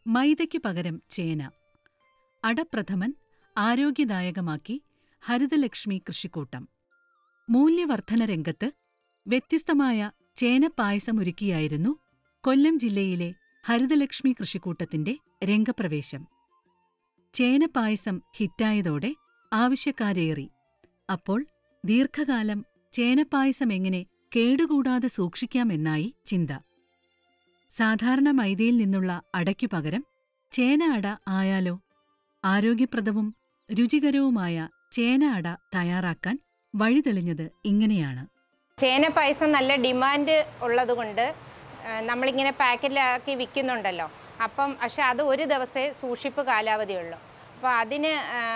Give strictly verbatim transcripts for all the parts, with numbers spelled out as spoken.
മൈദയ്ക്കു പകരം ചേന. അടപ്രഥമൻ ആരോഗ്യദായകമാക്കി ഹരിതലക്ഷ്മി കൃഷിക്കൂട്ടം. മൂല്യവർധന രംഗത്ത് വ്യത്യസ്തമായ ചേനപ്പായസമൊരുക്കിയായിരുന്നു കൊല്ലം ജില്ലയിലെ ഹരിതലക്ഷ്മി കൃഷിക്കൂട്ടത്തിന്റെ രംഗപ്രവേശം. ചേനപ്പായസം ഹിറ്റായതോടെ ആവശ്യക്കാരേറി. അപ്പോൾ ദീർഘകാലം ചേനപ്പായസമെങ്ങനെ കേടുകൂടാതെ സൂക്ഷിക്കാമെന്നായി ചിന്ത. സാധാരണ മൈദയിൽ നിന്നുള്ള അടയ്ക്കു പകരം ചേന അട ആയാലോ? ആരോഗ്യപ്രദവും രുചികരവുമായ ചേന അട തയ്യാറാക്കാൻ വഴിതെളിഞ്ഞത് ഇങ്ങനെയാണ്. ചേന പായസം നല്ല ഡിമാൻഡ് ഉള്ളതുകൊണ്ട് നമ്മളിങ്ങനെ പാക്കറ്റിലാക്കി വിൽക്കുന്നുണ്ടല്ലോ. അപ്പം പക്ഷെ അത് ഒരു ദിവസമേ സൂക്ഷിപ്പ് കാലാവധിയുള്ളൂ. അപ്പോൾ അതിന്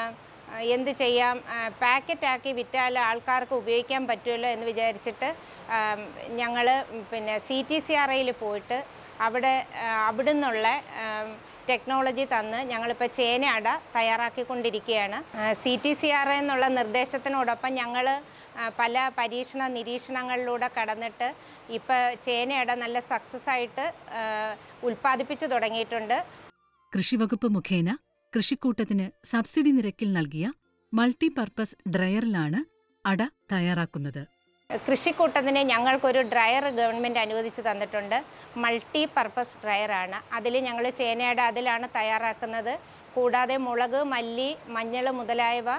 എന്ത് ചെയ്യാം, പാക്കറ്റാക്കി വിറ്റാൽ ആൾക്കാർക്ക് ഉപയോഗിക്കാൻ പറ്റുമല്ലോ എന്ന് വിചാരിച്ചിട്ട് ഞങ്ങൾ പിന്നെ സി ടി സി ആർ ഐയിൽ പോയിട്ട് അവിടെ അവിടെ നിന്നുള്ള ടെക്നോളജി തന്ന് ഞങ്ങളിപ്പോൾ ചേന അട തയ്യാറാക്കിക്കൊണ്ടിരിക്കുകയാണ്. സി ടി സി ആർ എന്നുള്ള നിർദ്ദേശത്തിനോടൊപ്പം ഞങ്ങൾ പല പരീക്ഷണ നിരീക്ഷണങ്ങളിലൂടെ കടന്നിട്ട് ഇപ്പോൾ ചേനയട നല്ല സക്സസ് ആയിട്ട് ഉൽപ്പാദിപ്പിച്ചു തുടങ്ങിയിട്ടുണ്ട്. കൃഷിവകുപ്പ് മുഖേന കൃഷിക്കൂട്ടത്തിന് സബ്സിഡി നിരക്കിൽ നൽകിയ മൾട്ടിപർപ്പസ് ഡ്രയറിലാണ് അട തയ്യാറാക്കുന്നത്. കൃഷിക്കൂട്ടത്തിന് ഞങ്ങൾക്കൊരു ഡ്രയർ ഗവൺമെൻറ് അനുവദിച്ച് തന്നിട്ടുണ്ട്. മൾട്ടി പർപ്പസ് ഡ്രയറാണ്. അതിൽ ഞങ്ങൾ ചേനയട അതിലാണ് തയ്യാറാക്കുന്നത്. കൂടാതെ മുളക്, മല്ലി, മഞ്ഞൾ മുതലായവ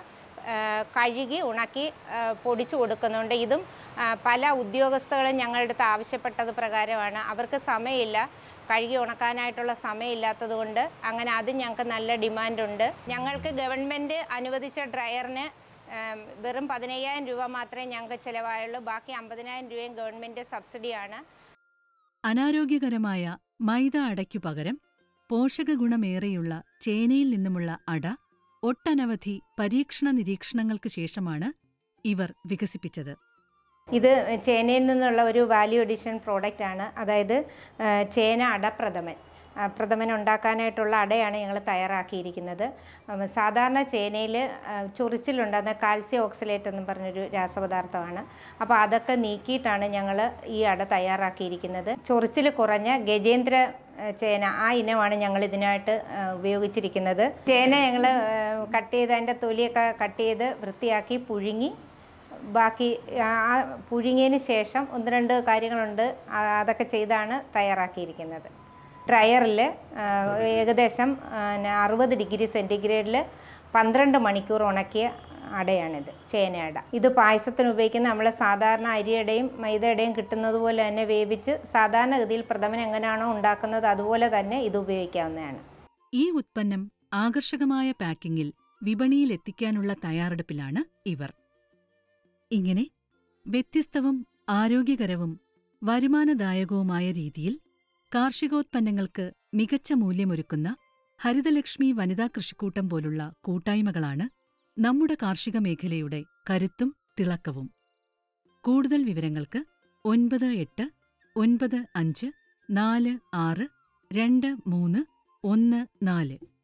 കഴുകി ഉണക്കി പൊടിച്ചു കൊടുക്കുന്നുണ്ട്. ഇതും പല ഉദ്യോഗസ്ഥകളും ഞങ്ങളുടെ അടുത്ത് ആവശ്യപ്പെട്ടത് പ്രകാരമാണ്. അവർക്ക് സമയമില്ല, കഴുകി ഉണക്കാനായിട്ടുള്ള സമയമില്ലാത്തത് കൊണ്ട് അങ്ങനെ അത് ഞങ്ങൾക്ക് നല്ല ഡിമാൻഡുണ്ട്. ഞങ്ങൾക്ക് ഗവൺമെൻറ് അനുവദിച്ച ഡ്രയറിന് വെറും പതിനയ്യായിരം രൂപ മാത്രമേ ഞങ്ങൾക്ക് ചിലവായുള്ളൂ. ബാക്കി അമ്പതിനായിരം രൂപയും ഗവൺമെൻറ് സബ്സിഡിയാണ്. അനാരോഗ്യകരമായ മൈദ അടയ്ക്കു പകരം പോഷകഗുണമേറെയുള്ള ചേനയിൽ നിന്നുമുള്ള അട ഒട്ടനവധി പരീക്ഷണ നിരീക്ഷണങ്ങൾക്ക് ശേഷമാണ് ഇവർ വികസിപ്പിച്ചത്. ഇത് ചേനയിൽ നിന്നുള്ള ഒരു വാല്യൂ അഡീഷൻ പ്രോഡക്റ്റാണ്. അതായത് ചേന അടപ്രഥമൻ. പ്രഥമൻ ഉണ്ടാക്കാനായിട്ടുള്ള അടയാണ് ഞങ്ങൾ തയ്യാറാക്കിയിരിക്കുന്നത്. സാധാരണ ചേനയിൽ ചൊറിച്ചിലുണ്ടാകുന്ന കാൽസ്യം ഓക്സലേറ്റ് എന്ന് പറഞ്ഞൊരു രാസപദാർത്ഥമാണ്. അപ്പോൾ അതൊക്കെ നീക്കിയിട്ടാണ് ഞങ്ങൾ ഈ അട തയ്യാറാക്കിയിരിക്കുന്നത്. ചൊറിച്ചിൽ കുറഞ്ഞ ഗജേന്ദ്ര ചേന ആ ഇനമാണ് ഞങ്ങൾ ഇതിനായിട്ട് ഉപയോഗിച്ചിരിക്കുന്നത്. ചേന ഞങ്ങൾ കട്ട് ചെയ്ത് അതിൻ്റെ തൊലിയൊക്കെ കട്ട് ചെയ്ത് വൃത്തിയാക്കി പുഴുങ്ങി, ബാക്കി ആ പുഴുങ്ങിയതിന് ശേഷം ഒന്ന് രണ്ട് കാര്യങ്ങളുണ്ട്, അതൊക്കെ ചെയ്താണ് തയ്യാറാക്കിയിരിക്കുന്നത്. ഡ്രയറിൽ ഏകദേശം അറുപത് ഡിഗ്രി സെൻറ്റിഗ്രേഡിൽ പന്ത്രണ്ട് മണിക്കൂർ ഉണക്കിയ അടയാണിത്, ചേനയട. ഇത് പായസത്തിന് ഉപയോഗിക്കുന്ന നമ്മൾ സാധാരണ അരിയടയും മൈദയുടെയും കിട്ടുന്നത് പോലെ തന്നെ വേവിച്ച് സാധാരണഗതിയിൽ പ്രഥമൻ എങ്ങനെയാണോ ഉണ്ടാക്കുന്നത് അതുപോലെ തന്നെ ഇത് ഉപയോഗിക്കാവുന്നതാണ്. ഈ ഉത്പന്നം ആകർഷകമായ പാക്കിങ്ങിൽ വിപണിയിലെത്തിക്കാനുള്ള തയ്യാറെടുപ്പിലാണ് ഇവർ. ഇങ്ങനെ വ്യത്യസ്തവും ആരോഗ്യകരവും വരുമാനദായകവുമായ രീതിയിൽ കാർഷികോത്പന്നങ്ങൾക്ക് മികച്ച മൂല്യമൊരുക്കുന്ന ഹരിതലക്ഷ്മി വനിതാ കൃഷിക്കൂട്ടം പോലുള്ള കൂട്ടായ്മകളാണ് നമ്മുടെ കാർഷിക മേഖലയുടെ കരുത്തും തിളക്കവും. കൂടുതൽ വിവരങ്ങൾക്ക് ഒൻപത് എട്ട് ഒൻപത് അഞ്ച് നാല് ആറ് രണ്ട് മൂന്ന് ഒന്ന് നാല്